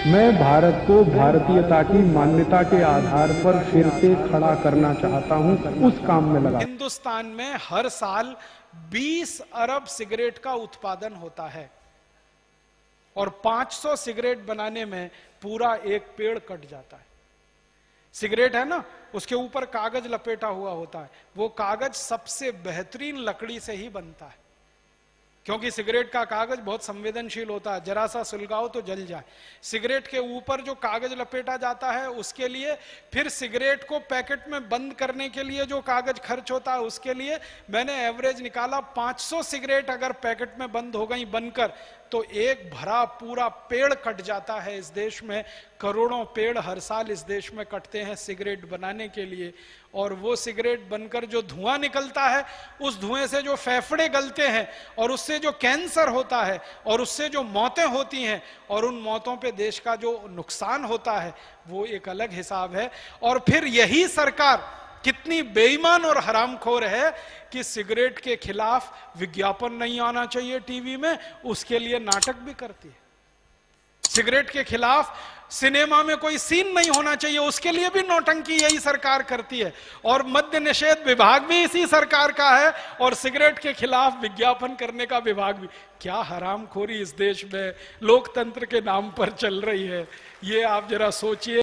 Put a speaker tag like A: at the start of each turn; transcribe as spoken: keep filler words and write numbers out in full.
A: मैं भारत को भारतीयता की मान्यता के आधार पर फिर से खड़ा करना चाहता हूं, उस काम में लगा।
B: हिंदुस्तान में हर साल बीस अरब सिगरेट का उत्पादन होता है और पाँच सौ सिगरेट बनाने में पूरा एक पेड़ कट जाता है। सिगरेट है ना, उसके ऊपर कागज लपेटा हुआ होता है, वो कागज सबसे बेहतरीन लकड़ी से ही बनता है, क्योंकि सिगरेट का कागज बहुत संवेदनशील होता है, जरा सा सुलगाओ तो जल जाए। सिगरेट के ऊपर जो कागज लपेटा जाता है उसके लिए, फिर सिगरेट को पैकेट में बंद करने के लिए जो कागज खर्च होता है उसके लिए मैंने एवरेज निकाला, पाँच सौ सिगरेट अगर पैकेट में बंद हो गई बनकर तो एक भरा पूरा पेड़ कट जाता है। इस देश में करोड़ों पेड़ हर साल इस देश में कटते हैं सिगरेट बनाने के लिए, और वो सिगरेट बनकर जो धुआं निकलता है, उस धुएं से जो फेफड़े गलते हैं और उससे जो कैंसर होता है और उससे जो मौतें होती हैं और उन मौतों पे देश का जो नुकसान होता है वो एक अलग हिसाब है। और फिर यही सरकार कितनी बेईमान और हरामखोर है कि सिगरेट के खिलाफ विज्ञापन नहीं आना चाहिए टीवी में, उसके लिए नाटक भी करती है। सिगरेट के खिलाफ सिनेमा में कोई सीन नहीं होना चाहिए, उसके लिए भी नौटंकी यही सरकार करती है। और मद्य निषेध विभाग भी इसी सरकार का है और सिगरेट के खिलाफ विज्ञापन करने का विभाग भी। क्या हरामखोरी इस देश में लोकतंत्र के नाम पर चल रही है, ये आप जरा सोचिए।